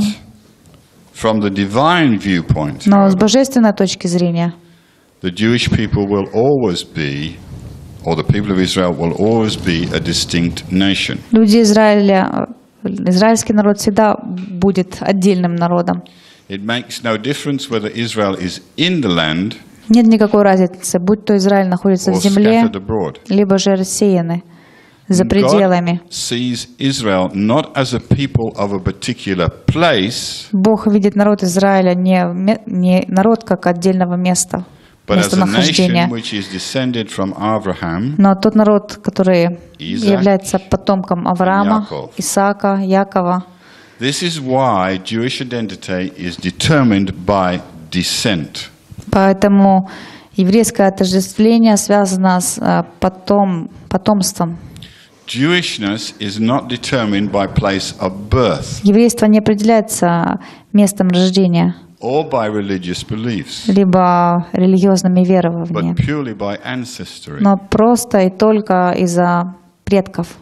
from the divine viewpoint, Но с божественной точки зрения, the Jewish people will always be, or the people of Israel will always be a distinct nation. люди Израиля, израильский народ всегда будет отдельным народом. It makes no difference whether Israel is in the land Нет никакой разницы, будь то Израиль находится or в земле, scattered abroad. либо же рассеяны за God пределами. sees Israel not as a people of a particular place, Бог видит народ Израиля не, ме- не народ как отдельного места, but as a местонахождения, nation which is descended from Abraham, но тот народ, который Isaac, является потомком Авраама, Яков. Исаака, Якова. This is why Jewish identity is determined by descent. Поэтому еврейское отождествление связано с а, потом, потомством. Jewishness is not determined by place of birth Еврейство не определяется местом рождения, or by religious beliefs, либо религиозными but верованиями, purely by ancestry. но просто и только из-за предков.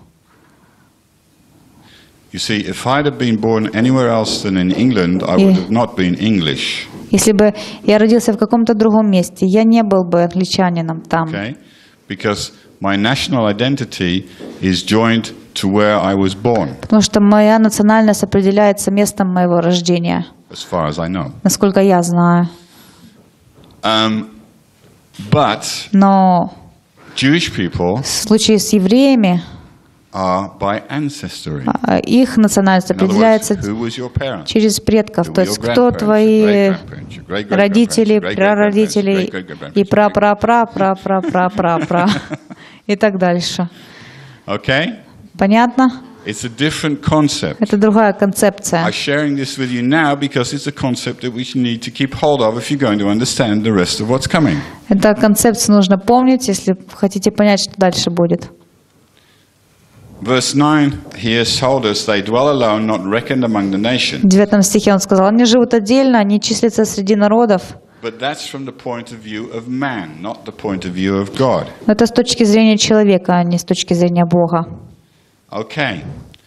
You see, if I'd have been born anywhere else than in England, I would have not been English. Если бы я родился в каком-то другом месте, я не был бы англичанином там, Okay? Because my national identity is joined to where I was born, потому что моя национальность определяется местом моего рождения, as far as I know. насколько я знаю. Um, but Но Jewish people в случае с евреями are by ancestry. А, Их национальность In other words, определяется who was your parent? через предков, Who то were your есть кто grandparents, your твои great-grandparents, your great-great-grandparents, родители, your great-great-grandparents, прародители your и great-great-grandparents, пра-пра-пра-пра-пра-пра и так дальше. Okay? Понятно? It's a different concept. Это другая концепция. I'm sharing this with you now because it's a concept that we need to keep hold of if you're going to understand the rest of what's coming. Эту концепцию нужно помнить, если хотите понять, что дальше будет. Verse nine here told us they dwell alone, not reckoned among the nations. В девятом стихе он сказал, они живут отдельно, они числятся среди народов. But that's from the point of view of man, not the point of view of God. Но это с точки зрения человека, а не с точки зрения Бога. Okay.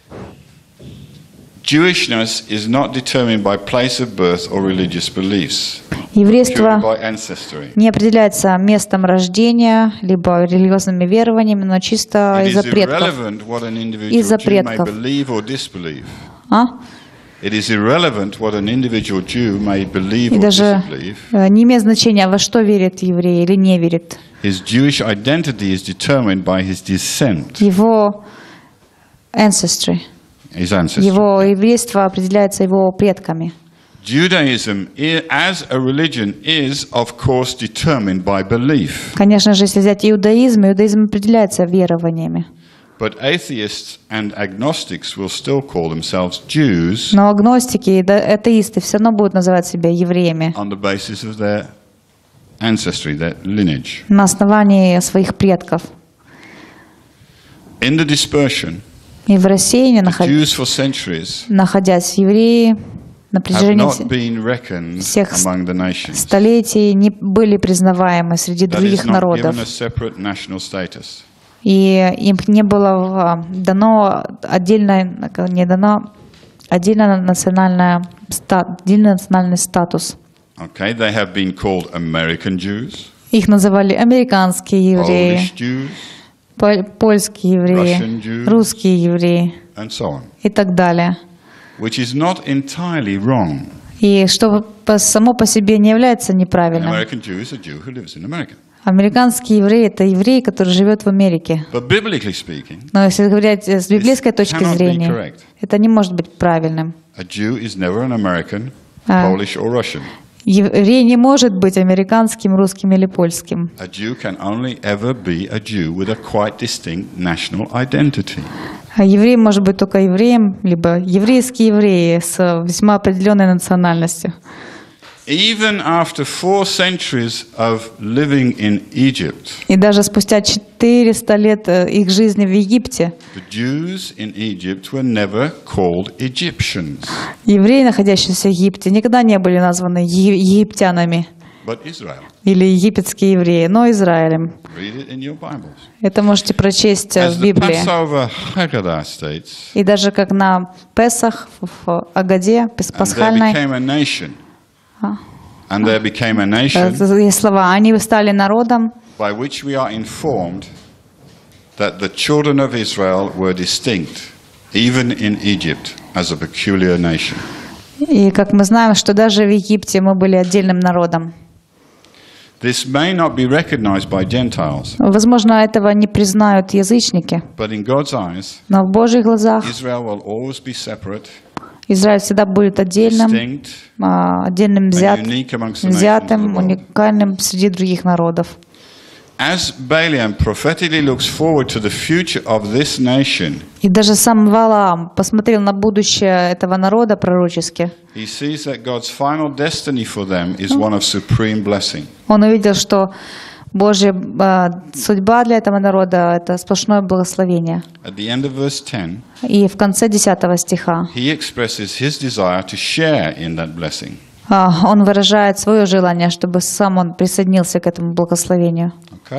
Jewishness is not determined by place of birth or religious beliefs. Еврейство Purely by ancestry. не определяется местом рождения, либо религиозными верованиями, но чисто It из-за is предков. irrelevant what an individual Из-за Jew may предков. believe or disbelieve. А? It is irrelevant what an individual Jew may believe И or даже disbelieve. э, не имеет значения, во что верит еврей или не верит. His Jewish identity is determined by his descent, Его ancestry, his ancestry. его еврейство определяется его предками. Judaism, i- as a religion, is, of course, determined by belief. Конечно же, если взять иудаизм, иудаизм определяется верованиями. But atheists and agnostics will still call themselves Jews Но агностики и да- атеисты все равно будут называть себя евреями on the basis of their ancestry, their lineage. на основании своих предков. In the dispersion, И в рассеянии, the наход- Jews for centuries находясь, евреи на have протяжении not вс- been reckoned всех с- among the nations. столетий не были признаваемы среди That is других not народов. given a separate national status. И им не было а, дано отдельное, не дано отдельно национальное, ста- отдельный национальный статус. Okay, they have been called American Jews, Их называли американские евреи, Polish Jews, пол- польские евреи, Russian Jews. русские евреи and so on, и так далее. which is not entirely wrong. И что по- само по себе не является An неправильным. American Jew is a Jew who lives in America. Американский еврей – это еврей, который живет в Америке. But biblically speaking, Но если говорить с библейской точки cannot be зрения, correct. это не может быть правильным. a Jew is never an American, Ah. Polish or Russian. Еврей не может быть американским, русским или польским. A Jew can only ever be a Jew with a quite distinct national identity. А еврей может быть только евреем, либо еврейские евреи с весьма определенной национальностью. Even after four centuries of living in Egypt, И даже спустя четыреста лет э, их жизни в Египте, the Jews in Egypt were never called Egyptians, евреи, находящиеся в Египте, никогда не были названы е- египтянами but Israel. или египетские евреи, но Израилем. Read it in your Bibles. Это можете прочесть э, As в the Библии. Passover Haggadah states, И даже как на Песах, в Агаде, пес- and there пасхальной, became a nation, а, and there became a э, nation есть слова, они стали народом, by which we are informed that the children of Israel were distinct, even in Egypt, as a peculiar nation. и как мы знаем, что даже в Египте мы были отдельным народом. This may not be recognized by Gentiles, Возможно, этого не признают язычники, but in God's eyes, но в Божьих глазах Israel will always be separate, Израиль всегда будет отдельным, distinct, а, отдельным and взят, unique amongst the nations of the взятым, world. уникальным среди других народов. As Balaam prophetically looks forward to the future of this nation, И даже сам Валаам посмотрел на будущее этого народа пророчески. he sees that God's final destiny for them is one of supreme blessing. Он увидел, что Божья а, судьба для этого народа – это сплошное благословение. At the end of verse ten, И в конце десятого стиха he expresses his desire to share in that blessing. а, он выражает свое желание, чтобы сам он присоединился к этому благословению. Okay?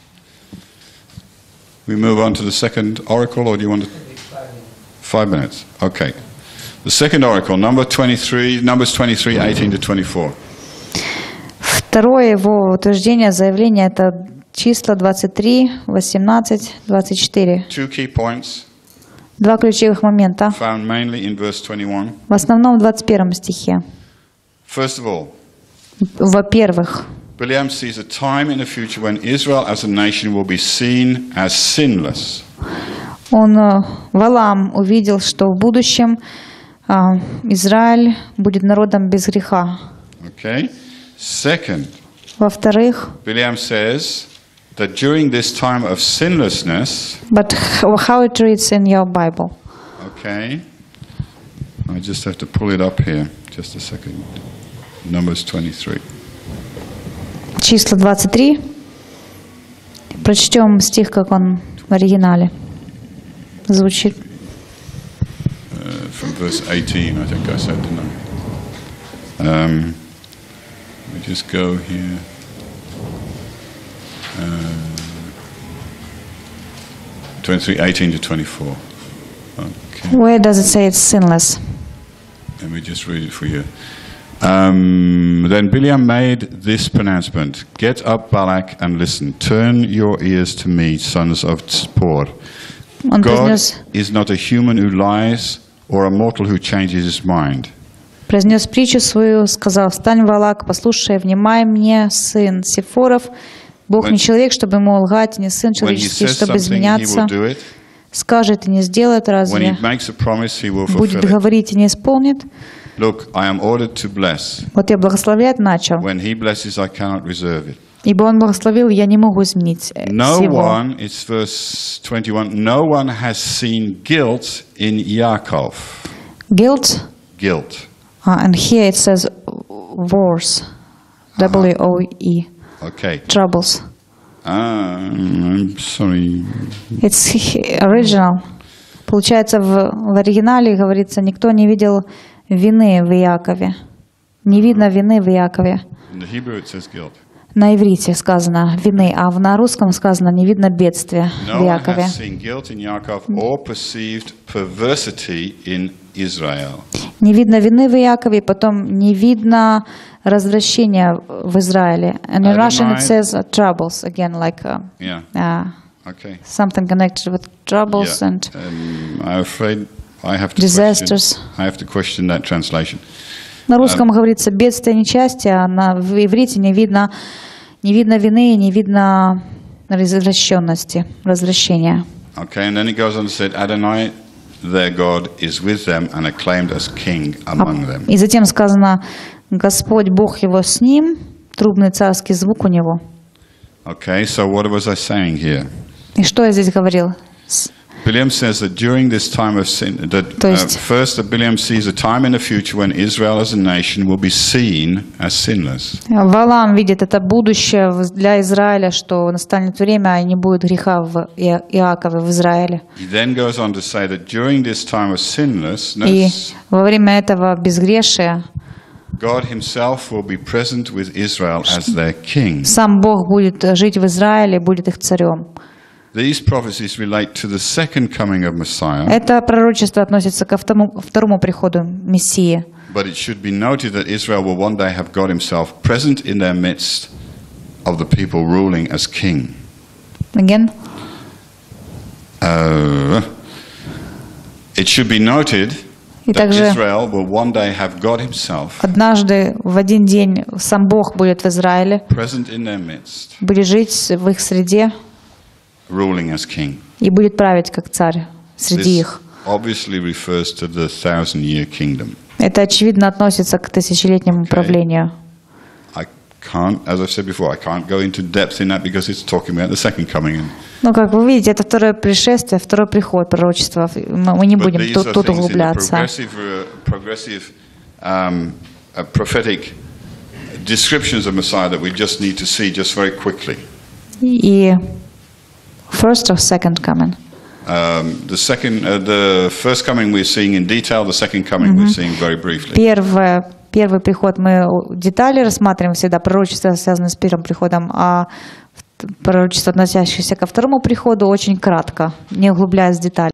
We move on to the second oracle, or do you want to? Five minutes. Okay. The second oracle, number twenty-three, Numbers twenty-three, eighteen to twenty-four. Второе его утверждение, заявление – это числа двадцать три, восемнадцать, двадцать четыре. Two key points, Два ключевых момента. found mainly in verse twenty-one. В основном в двадцать первом стихе. First of all, Во-первых, Balaam sees a time in the future when Israel as a nation will be seen as sinless. Он, э, Валаам, увидел, что в будущем э, Израиль будет народом без греха. Okay. Second, Во-вторых, Bileam says that during this time of sinlessness, but how it reads in your Bible? okay, I just have to pull it up here. Just a second. Numbers twenty-three. Числа двадцать три. Прочтем стих, как он в оригинале звучит. Uh, from verse eighteen, I think I said, didn't I? Um, let me just go here. Uh, twenty-three, eighteen to twenty-four. Okay. Where does it say it's sinless? Let me just read it for you. Um, then Bileam made this pronouncement: Get up, Balak, and listen. Turn your ears to me, sons of Tzipor. Он God произнес, is not a human who lies or a mortal who changes his mind. произнес притчу свою, сказал: «Встань, Валак, послушай, внимай мне, сын Сефоров. Бог When- не человек, чтобы ему лгать, не сын When he человеческий, says чтобы something, he изменяться. will do it. Скажет и не сделает, When разве? he makes a promise, he will Будет fulfill it. говорить и не исполнит. Look, I am ordered to bless. Вот я благословлять начал, When he blesses, I cannot reserve it. ибо он благословил, я не могу изменить э, No всего». one, it's verse twenty-one, no one has seen guilt in Yaakov. Guilt, Guilt. uh, and here it says wars, W O E, Okay. troubles. Ah, I'm sorry. It's original. Получается, в, в оригинале говорится, никто не видел вины в Иакове. Не видно вины в Иакове. In the Hebrew it says guilt. На иврите сказано вины, а в- на русском сказано не видно бедствия в No one Иакове. has seen guilt in Yaakov or perceived perversity in Israel. Не видно вины в Иакове, и потом не видно развращения в Израиле. And in Russian it Adonai- says uh, troubles, again, like uh, Yeah. uh, Okay. something connected with troubles Yeah. and Um, I'm afraid I have to disasters. question, I have to question that translation. На русском говорится бедствие, несчастье, а на, в иврите не видно, не видно вины, не видно развращенности, развращения. Okay, and then it goes on to say, Adonai, their God, is with them and acclaimed as king among them. И затем сказано, Господь Бог его с ним, трубный царский звук у него. Okay, so what was I saying here? И что я здесь говорил? С- Bileam says that during this time of sin, that То uh, есть- first that Bileam sees a time in the future when Israel as a nation will be seen as sinless. Валаам видит это будущее в- для Израиля, что настанет время, и не будет греха в И- Иакове, в Израиле. He then goes on to say that during this time of И sinlessness, во время этого безгрешия God himself will be present with Israel as their king. сам Бог будет жить в Израиле, будет их царем. These prophecies relate to the second coming of Messiah, Это пророчество относится ко второму, второму приходу Мессии. but it should be noted that Israel will one day have God himself present in their midst of the people ruling as king. Again. Uh, it should be noted И that также Israel will one day have God himself однажды в один день сам Бог будет в Израиле, present in their midst, будет жить в их среде ruling as king. и будет править как царь среди This их. obviously refers to the thousand-year kingdom. Это очевидно относится к тысячелетнему правлению. I can't, as I've said before, I can't go into depth in that because it's talking about the second coming. And, Ну, как вы видите, это второе пришествие, второй приход пророчества. Мы мы не but будем these тут, are тут things in the углубляться. progressive, uh, progressive um, uh, prophetic descriptions of Messiah that we just need to see just very quickly. И first or second coming. Um, the second, uh, the first coming we're seeing in detail. The second coming we're seeing very briefly. Первое, первый приход мы детали рассматриваем всегда, пророчество, связанное с первым приходом, а пророчество, относящееся ко второму приходу, очень кратко, не углубляясь в детали.